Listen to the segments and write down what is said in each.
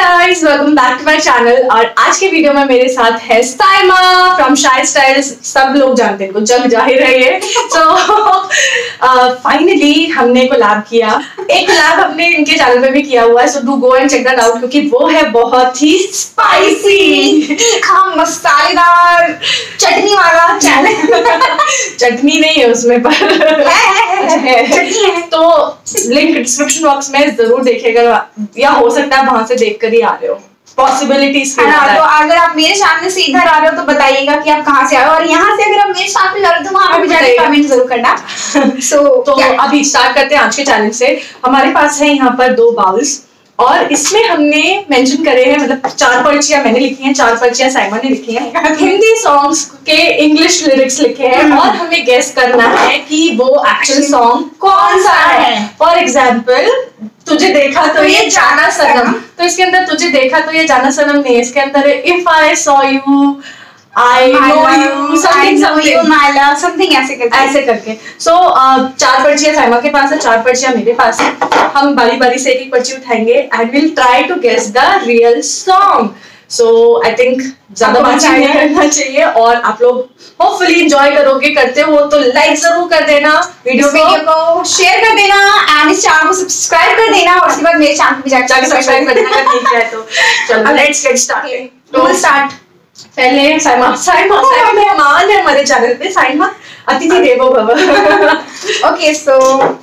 Guys, welcome back to my channel. और आज के वीडियो में मेरे साथ है साइमा फ्रॉम शाय स्टाइल्स। सब लोग जानते हैं इनको, जग जाहिर है ये। सो फाइनली हमने कोलैब किया। एक कोलैब हमने इनके चैनल पे भी किया हुआ है, so do go and check that out, क्योंकि वो है बहुत ही स्पाइसी, मसालेदार चटनी वाला चैनल। चटनी नहीं है उसमें, पर चटनी है। तो लिंक डिस्क्रिप्शन बॉक्स में जरूर देखिएगा, या हो सकता है वहां से देखकर ही आ रहे हो, पॉसिबिलिटीज है ना। तो अगर आप मेरे चैनल से इधर आ रहे हो तो बताइएगा कि आप कहाँ से आए हो, और यहाँ से अगर आप मेरे चैनल पे जा रहे हो तो वहाँ पे भी जाके कमेंट जरूर करना। तो अभी स्टार्ट करते हैं आज के चैलेंज से। हमारे पास है यहाँ पर 2 बाउल्स, और इसमें हमने मेंशन करे हैं, मतलब 4 पर्चियां मैंने लिखी हैं, 4 पर्चियां साइमा ने लिखी हैं। हिंदी सॉन्ग्स के इंग्लिश लिरिक्स लिखे हैं, और हमें गेस करना है कि वो एक्चुअल सॉन्ग कौन सा है। फॉर एग्जाम्पल, तुझे देखा तो ये जाना सनम, तो इसके अंदर तुझे देखा तो ये जाना सनम नहीं है, इसके अंदर if I saw you, I know you, something ऐसे करके। So 4 पर्चियां साइमा के पास है, 4 पर्चियां मेरे पास है। हम बारी बारी से एक पर्ची उठाएंगे and will try to guess the real song. So I think ज्यादा बात नहीं करना चाहिए, और आप लोग होपफुली एंजॉय करोगे। करते हो तो लाइक जरूर कर देना, वीडियो को शेयर कर देना, एंड इस चैनल को सब्सक्राइब कर देना, और उसके बाद मेरे चैनल को भी जाके सब्सक्राइब कर देना अगर नहीं किया है तो। चलो लेट्स गेट स्टार्ट। पहले साइमा मेहमान है हमारे चैनल पे। साइमा अतिथि देवो भव। ओके, सो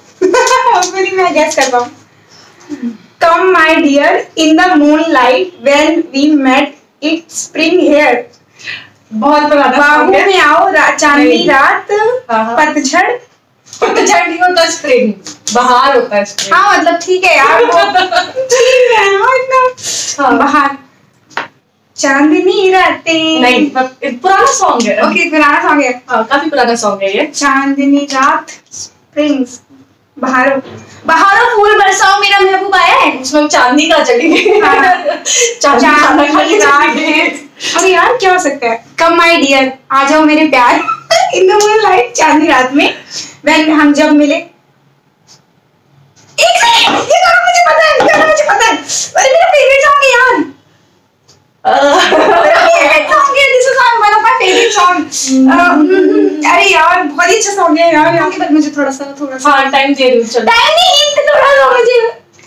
मैं गेस करता हूँ। Come my dear, in the moonlight when we met, it's spring here. बहुत पुराना बाबू में आओ चांदनी रात, पतझड़ नहीं होता, स्प्रिंग बहार होता है। हाँ मतलब ठीक है यार, ठीक है इतना बहार। चांदनी रातें नहीं, पुराना सॉन्ग है। ओके, पुराना सॉन्ग है। काफी पुराना सॉन्ग है ये। चांदनी रात, स्प्रिंग्स, बहारों बहारों फूल बरसाओ मेरा महबूब आया है। उसमें चांदनी का चलेगी। चांदनी रात है। अरे यार क्या हो सकता है। कम माय डियर, आ जाओ मेरे प्यार, इन द मूनलाइट, चांदनी रात में, व्हेन हम जब मिले। एक सेकंड, ये गाना मुझे पता है, ये गाना मुझे पता है। अरे मेरा फेवरेट सॉन्ग है यार। अरे यार बहुत ही अच्छा सॉन्ग है यार। यहाँ के बाद मुझे थोड़ा सा हाँ टाइम दे रही हूँ। चलो टाइम नहीं, थोड़ा सा मुझे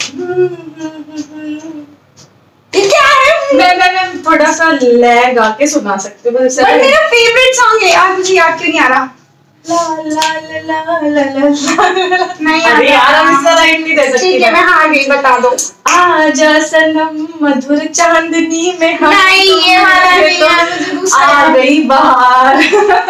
क्या है। मैं थोड़ा सा लैग आके सुना सकती हूँ, बस मेरा फेवरेट सॉन्ग है यार, मुझे याद क्यों नहीं आ रहा। नहीं यार हम इसका लाइन नहीं दे सकते। ठीक है, मैं हार गई, बता दो। आजा सनम मधुर चांदनी में हम, नहीं ये वाला नहीं यार, मुझे दूसरा आ गई बाहर।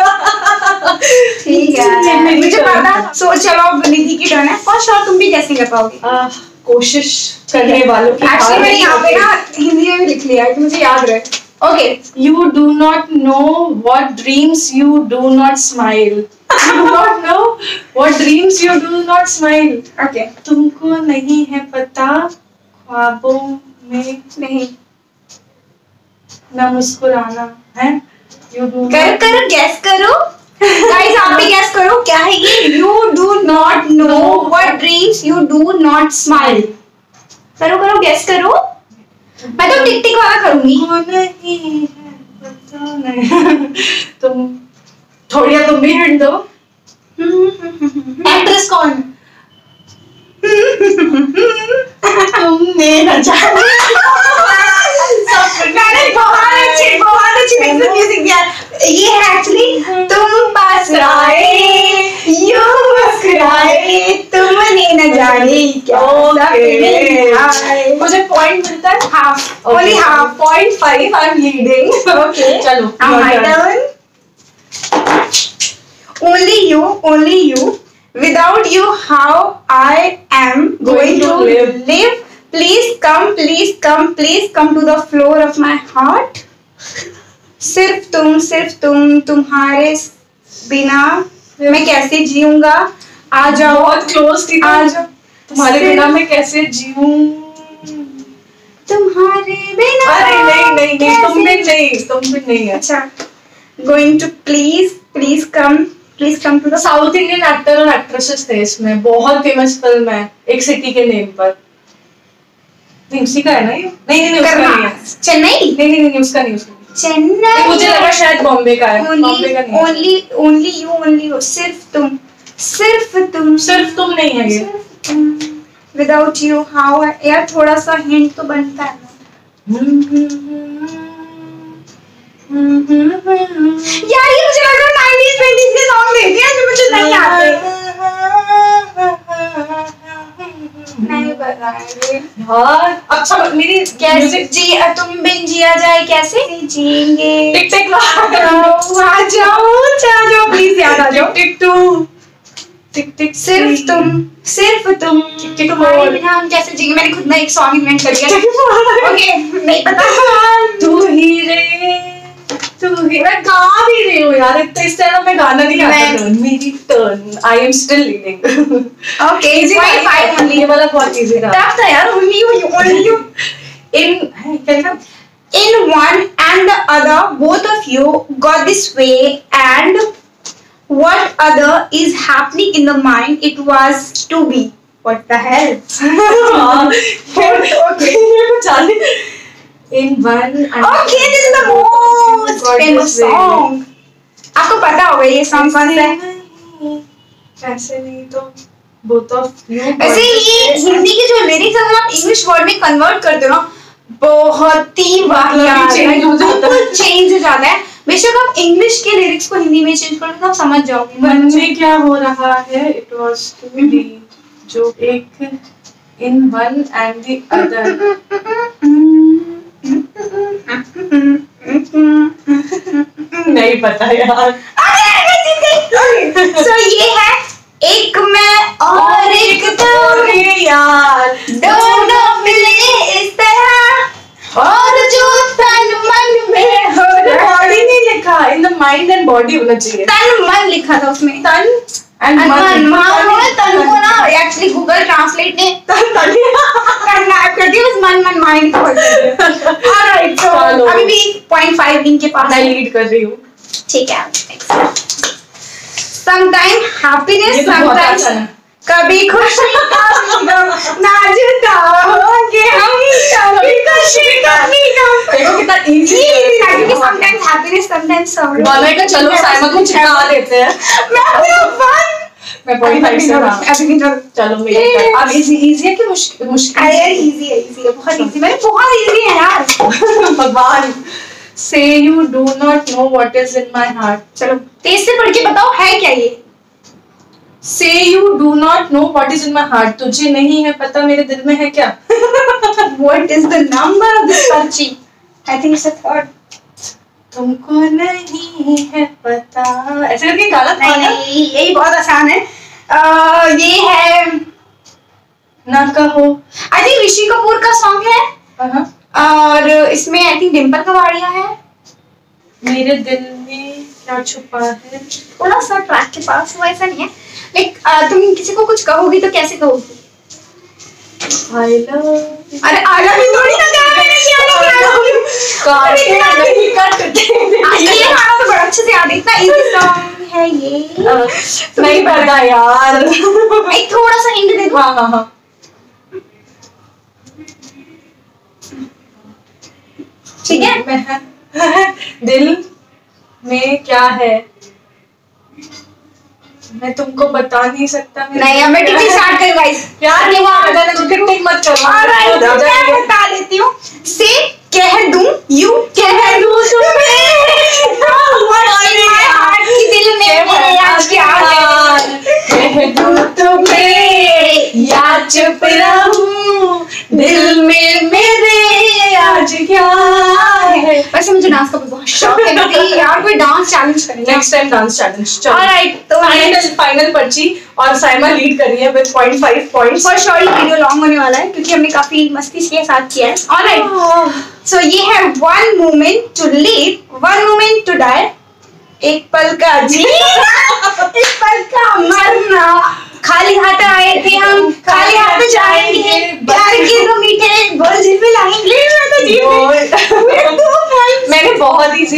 ठीक है मुझे पता। सो चलो अब निधि की टर्न है। फर्स्ट और तुम भी कैसे कर पाओगे। कोशिश करने वालों की। एक्चुअली मैंने यहाँ पे ना हिंदी में भी लिख लिया है कि मुझे याद रहे। Okay, you do not know what dreams you do not smile. You do not know what dreams you do not smile. Okay, तुमको नहीं है पता ख्वाबों में नहीं न मुस्कुराना है। You do करो गैस करो गाइस, आप भी गैस करो क्या है ये। You do not know what dreams you do not smile. करो गैस करो। मैं तो टिक टिक वाला करूंगी। नहीं है पता नहीं। तुम थोड़ी तुम भी हिंट दो। एक्ट्रेस कौन। तुमने न जाना। बहुत अच्छी म्यूजिक दिया। ये है एक्चुअली तुम पास आए, यूं मुस्कुराए, तुमने न जाने क्या सपने। मुझे पॉइंट मिलता है half, only half, 0.5 I am leading. Okay चलो my turn. Only you, without you how I am going to live. Please come to the floor of my heart. सिर्फ तुम, तुम्हारे बिना मैं कैसे जीऊंगा। आ जाओ, बहुत क्लोज थी। आ जाओ, तुम्हारे बिना मैं कैसे जीऊं। तुम्हारे बिना। अरे नहीं, तुम भी नहीं है। अच्छा, going to please come to the South Indian actor और एक्ट्रेसेस थे इसमें, बहुत फेमस फिल्म है एक सिटी के नेम पर। नहीं उसी का है ना ये? नहीं उसका नहीं है। चेन्नई? नहीं उसका नहीं, उसका नहीं। चेन्नई मुझे लगा शायद बॉम्बे का है। बॉम्बे का नहीं है। only you, सिर्फ तुम नहीं है ये। Without you how यार थोड़ा सा हिंट तो बनता है ना। यार ये मुझे लग रहा है 90s 20s के सॉन्ग देते हैं जो मुझे नहीं आते। नहीं पता है यार। अच्छा मेरी कैसे जी तुम बिन जिया जाए कैसे जिएंगे। टिक टिक आ जाओ प्लीज याद आ जाओ। टिक टू टिक टिक सिर्फ तुम तुम्हारे बिना हम कैसे जिएंगे। मैंने खुद ना एक सॉन्ग इन्वेंट कर लिया। ओके नहीं पता। तू ही मैं गा भी रही हूँ यार। इस तरह मैं गाना नहीं गाता। मेरी turn I am still leading. Okay easy 5 only. ये वाला बहुत इजी था। टफ था यार। Only you in one and the other both of you got this way and what other is happening in the mind it was to be. What the hell? Okay. In one and okay this is the most famous song. आपको पता होगा ये song कौन सा है? ऐसे नहीं तो both of you। ऐसे ये हिंदी के जो लिरिक्स अगर आप इंग्लिश वर्ड में कन्वर्ट करते हो ना बहुत ही चेंज हो जाता है। बेशक आप इंग्लिश के लिरिक्स को हिंदी में चेंज करोगे तो आप समझ जाओगे। मन में क्या हो रहा है इट वाज टू बी जो एक in one and the other. नहीं पता यार। सो ये है एक मैं और एक तुम यार दोनों मिले इस तरह और जो तन मन में हो बॉडी नहीं लिखा in the mind and body होना चाहिए। तन मन लिखा था उसमें। तन एंड मन तन को ना एक्चुअली गूगल ट्रांसलेट ने कन्वर्ट कर दिया बस मन माइंड को। ऑलराइट सो अभी भी 0.5 इनके पास मैं लीड कर रही हूँ। ठीक है। समटाइम हैप्पीनेस समटाइम्स कभी खुशी कभी गम ना जुदा होंगे हम कभी खुशी कभी गम। देखो कितना इजी है क्योंकि समटाइम्स हैप्पीनेस समटाइम्स सॉरी। बोले का चलो साइमा को चिपका देते हैं। मैं मैं 0.5 से अभी चलो मेरे अब इजी है कि मुश्किल यार इजी है बहुत इजी। मैंने बहुत इजी है यार। भगवान Say you do not know what is in my heart। चलो तेज से पढ़ के बताओ है क्या ये। Say you do not know what is in my heart। तुझे नहीं है पता मेरे दिल में है क्या। What is the number of this पर्ची? I think it's a third। तुमको नहीं है पता ऐसे करके गाना था ना। नहीं यही बहुत आसान है। ये है ना कहो। I think ऋषि कपूर का सॉन्ग है और इसमें आई थिंक डिम्पल कवाड़िया है। मेरे दिल में क्या छुपा है। थोड़ा सा ट्रैक के पास वो ऐसा नहीं है लाइक तुम किसी को कुछ कहोगी तो कैसे कहोगी। I love अरे आला भी थोड़ी ना गा मैंने क्या नहीं काटते ये गाना तो बड़ा अच्छे से याद है। इतना इजी सॉन्ग है ये। नहीं पता यार। एक थोड़ा सा हिंट दे दो। हाँ ठीक है। दिल में क्या है मैं तुमको बता नहीं सकता। नहीं हमें टिक स्टार्ट कर गाइस यार ये वहां जाने तो टिक मत करो। ऑलराइट मैं बता देती हूं। से कह दूं यू कह दूं तुम्हें माय हार्ट की दिल में मेरे आज क्या है। कह दूं तुम्हें या चुप रहूं दिल में मेरे आज क्या है। वैसे मुझे डांस का बहुत शौक है। मैं यार कोई डांस चैलेंज करेंगे next time dance challenge. Alright तो फाइनल पर्ची और साइमा लीड कर रही है विद 0.5 पॉइंट्स। फॉर श्योर ये वीडियो लॉन्ग होने वाला है क्योंकि हमने काफी मस्ती के साथ किया है। ऑलराइट सो ये है one moment to live one moment to die. एक पल का जी एक पल का मरना खाली हाथ आए थे हम खाली हाथ जाएंगे प्यार के दो मीठे बोल जिल पे लाएंगे। मैंने बहुत इजी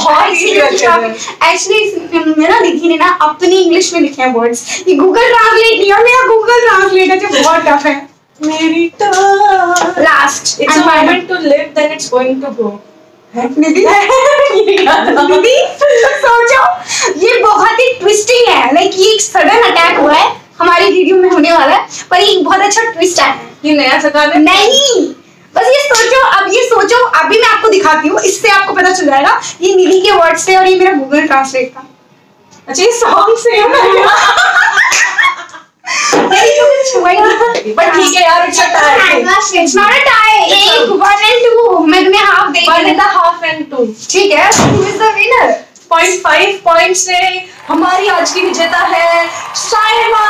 एक्चुअली मेरा लिखी ने ना अपनी इंग्लिश में लिखे हैं वर्ड्स। ये गूगल ट्रांसलेट नहीं है मेरा गूगल ट्रांसलेट है जो बहुत टफ है। मेरी turn. Last It's a moment to live, then it's going to go. Nidhi Nidhi सोचो, ये बहुत ही ट्विस्टिंग है, लाइक ये एक सडन अटैक हुआ है हमारी वीडियो में होने वाला है, पर ये बहुत अच्छा ट्विस्ट है। ये नया सगान है? नहीं, बस ये सोचो, अब ये सोचो, अभी मैं आपको दिखाती हूँ, इससे आपको पता चल जाएगा ये निधि के वर्ड्स थे और ये मेरा गूगल ट्रांसलेट था। अच्छा ये सॉन्ग से बट ठीक है यार, it's a tie. It's not a tie. एक 1 and 2 मैं तुम्हें हाफ दे 1.5 and 2. ठीक है, who is the winner? 0.5 point से हमारी आज की विजेता है साइमा।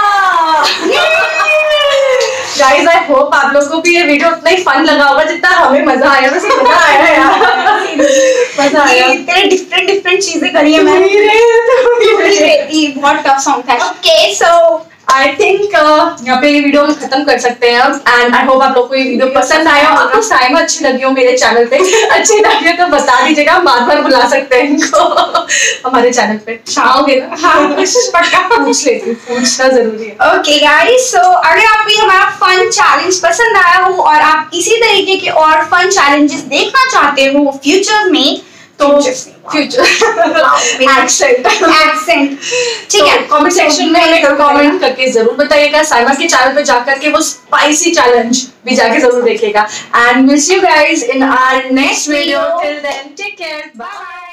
गाइस आई होप आप लोगों को भी ये वीडियो उतना ही फन लगा होगा जितना हमें मजा आया। वैसे मजा आया यार, मजा आया। इतने डिफरेंट चीजें करी है मैंने। बहुत टफ सॉन्ग था। ओके सो आई थिंक यहाँ पे ये वीडियो हम खत्म कर सकते हैं अब। एंड आई होप आप लोग को ये वीडियो पसंद आया हो। आपको साइमा अच्छी लगी हो मेरे चैनल पे, अच्छी लगी हो तो बता दीजिएगा, हम बार बुला सकते हैं इनको हमारे चैनल पे। आओगे ना? हाँ पक्का पूछ लेती हूँ, पूछना जरूरी है। ओके गाइस, सो अगर आपको ये हमारा फन चैलेंज पसंद आया हो और आप इसी तरीके के और फन चैलेंजेस देखना चाहते हो फ्यूचर में, तो फ्यूचर एक्सेंट ठीक है, कमेंट सेक्शन में हमें कमेंट करके जरूर बताइएगा। साइमा के चैनल पे जाकर के वो स्पाइसी चैलेंज भी जाके जरूर देखिएगा। And miss you guys in our next video. Till then take care, bye.